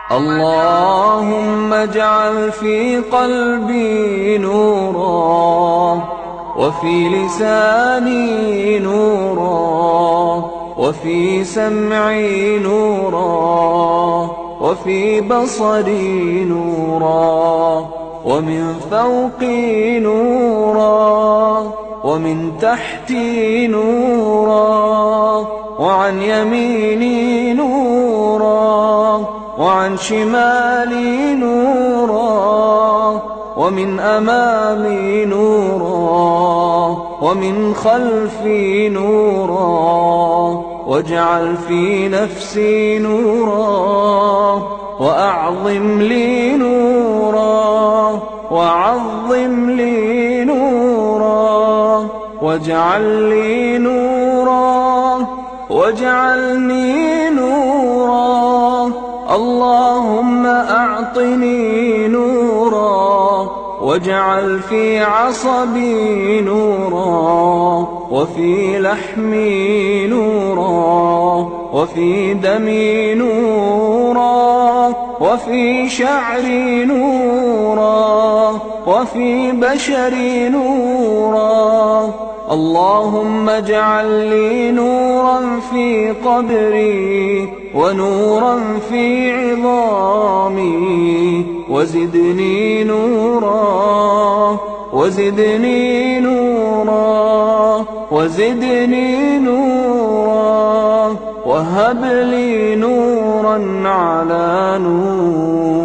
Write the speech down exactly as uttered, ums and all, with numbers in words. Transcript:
اللهم اجعل في قلبي نورا، وفي لساني نورا، وفي سمعي نورا، وفي بصري نورا، ومن فوقي نورا، ومن تحتي نورا، وعن يميني نورا، وعن شمالي نورا، ومن أمامي نورا، ومن خلفي نورا، واجعل في نفسي نورا، وأعظم لي نورا، وعظم لي نورا، واجعل لي نورا، واجعلني نورا. اللهم أعطني نورا، واجعل في عصبي نورا، وفي لحمي نورا، وفي دمي نورا، وفي شعري نورا، وفي بشري نورا. اللهم اجعل لي نورا في قبري، ونورا في عظامي، وزدني نورا، وزدني نورا، وزدني نورا، وهب لي نورا على نور.